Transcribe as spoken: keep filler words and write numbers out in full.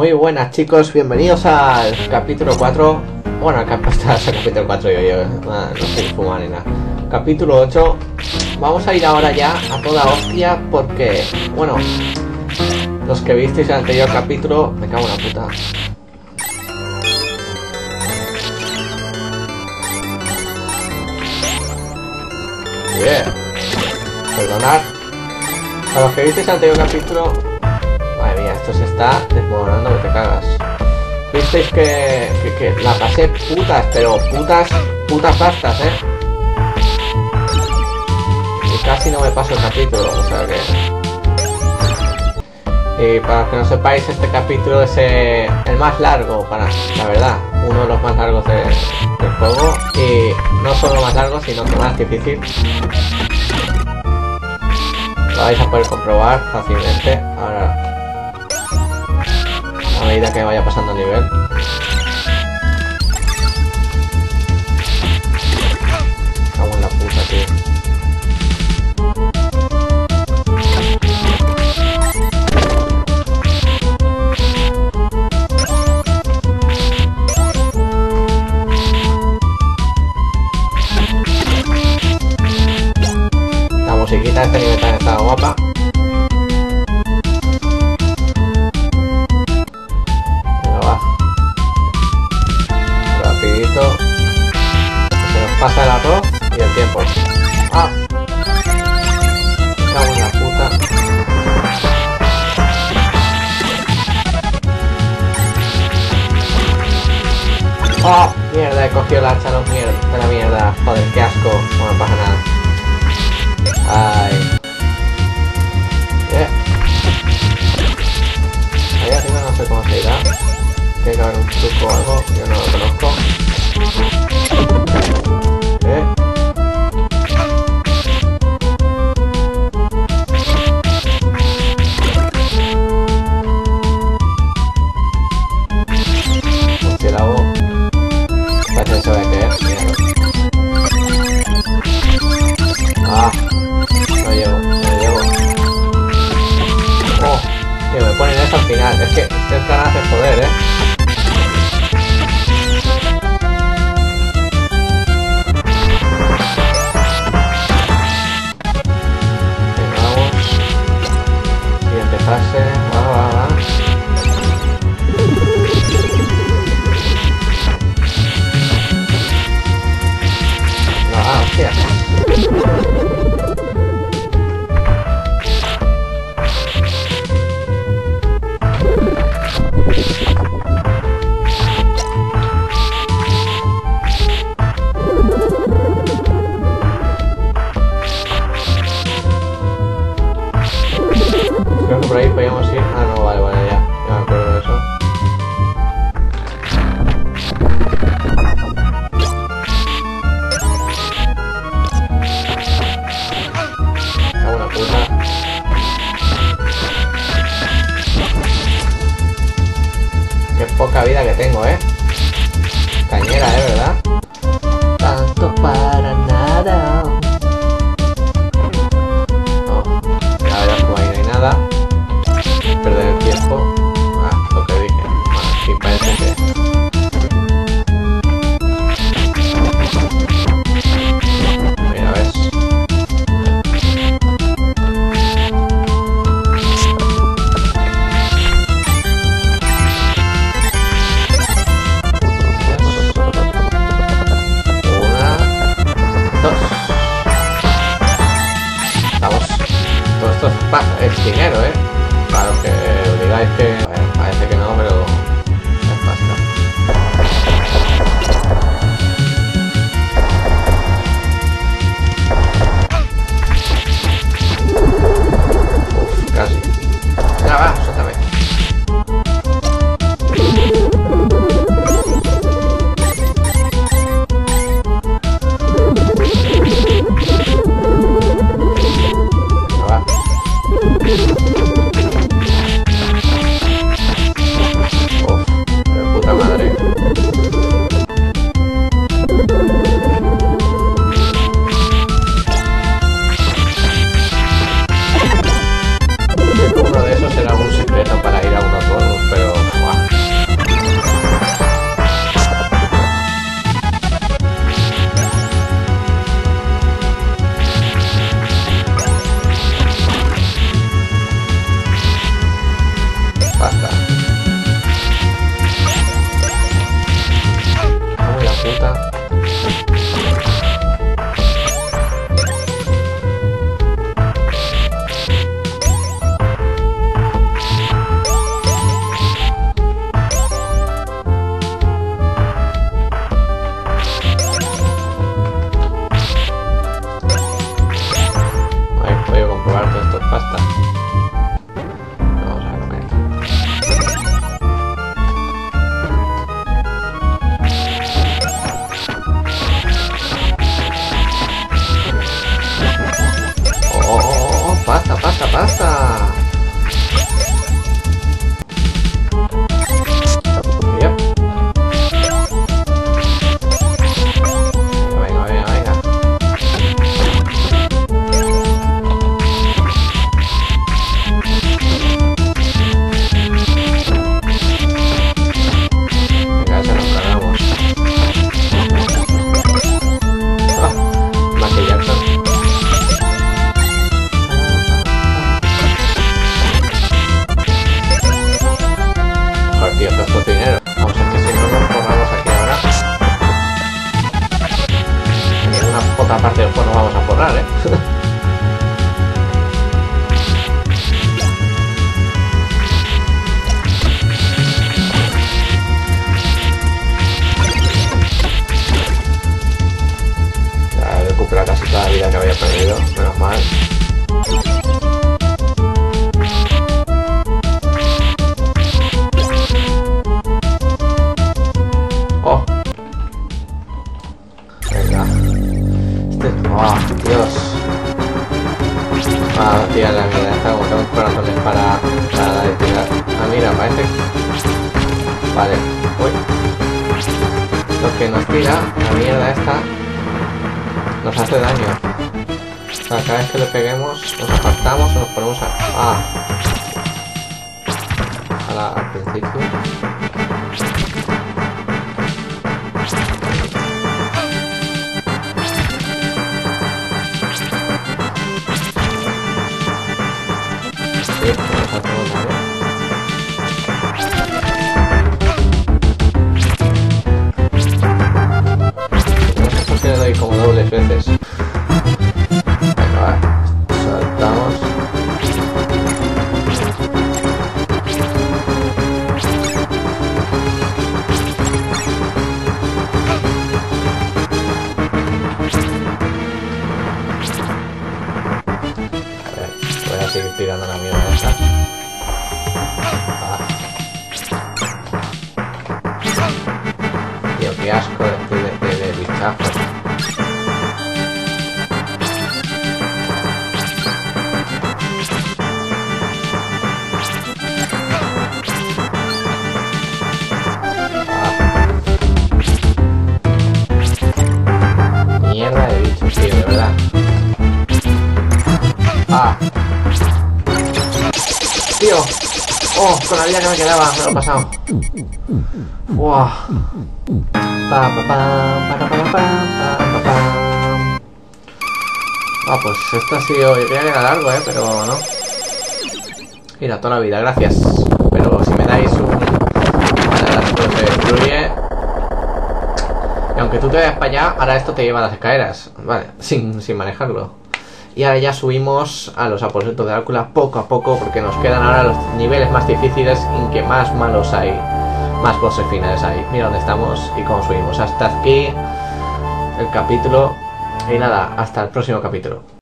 Muy buenas chicos, bienvenidos al capítulo cuatro. Bueno, al cap capítulo cuatro yo, yo no, no soy fumar ni nada. Capítulo ocho. Vamos a ir ahora ya a toda hostia porque, bueno, los que visteis el anterior capítulo, me cago en la puta. Bien. Perdonad. A los que visteis el anterior capítulo, madre mía, esto se está desmoronando que te cagas. Visteis que, que, que la pasé putas, pero putas, putas bastas, eh. Y casi no me paso el capítulo, o sea que... Y para que no sepáis, este capítulo es eh, el más largo, para la verdad, uno de los más largos de, del juego. Y no solo más largo, sino que más difícil. Lo vais a poder comprobar fácilmente ahora, a medida que vaya pasando el nivel. Cago en la puta, tío. La musiquita de este nivel también está guapa. Se nos pasa el arroz y el tiempo. Ah, me cago en la puta. Oh, mierda, he cogido la hacha de la mierda. Joder, qué asco. No me pasa nada. Ay. Yeah. Ahí arriba no sé cómo se irá. Tiene que haber un truco o algo, yo no lo conozco. ¿Eh? Murciélago. Parece que se va a caer. Ah, no llego, no llego. Oh, que me ponen eso al final. Es que es ganas de joder, eh. Fase, va, va, va. No, ah, hostia. Creo que por ahí podíamos ir. Ah, no, vale, vale, ya. Ya me acuerdo de eso. Cago en la puta. Qué poca vida que tengo, eh. Cañera, eh, ¿verdad? Tanto para nada. No, ya verás como ahí no hay nada. Perder el tiempo. Ah, lo que dije. Bueno, sí, parece que... Mira, ves. Una, dos. tío, que os cuesta dinero. Vamos a ver que si no nos forramos aquí ahora. En una otra parte del juego nos vamos a forrar, eh. Ya he recuperado casi toda la vida que había perdido, menos mal. ¡Oh, Dios! Ah, tía, la mierda, está como tengo corazones para, para tirar. Ah, mira, parece... Vale, uy. Lo que nos tira, la mierda esta, nos hace daño. O sea, cada vez que le peguemos, nos apartamos o nos ponemos a... Ah. A la, al principio. Sí, nos hacemos daño. No sé por qué le doy como dobles veces. Venga, va. Saltamos. A ver, voy a seguir tirando la mierda esta. Ah. Tío, qué asco de, de, de, de bichazos. Ah. Mierda de bichos, tío, de verdad. Ah. Tío. Oh, con la vida que me quedaba, me lo he pasado. Wow. Pa, pa, pa, pa, pa, pa, pa, pa, pa. Ah, pues esto ha sido... Yo creía que era largo, eh, pero no. Mira, toda la vida, gracias. Pero si me dais un... Vale, esto se destruye. Y aunque tú te vayas para allá, ahora esto te lleva a las escaleras. Vale, sin, sin manejarlo. Y ahora ya subimos a los aposentos de Drácula poco a poco, porque nos quedan ahora los niveles más difíciles en que más malos hay, más bosses finales hay. Mira dónde estamos y cómo subimos. Hasta aquí el capítulo. Y nada, hasta el próximo capítulo.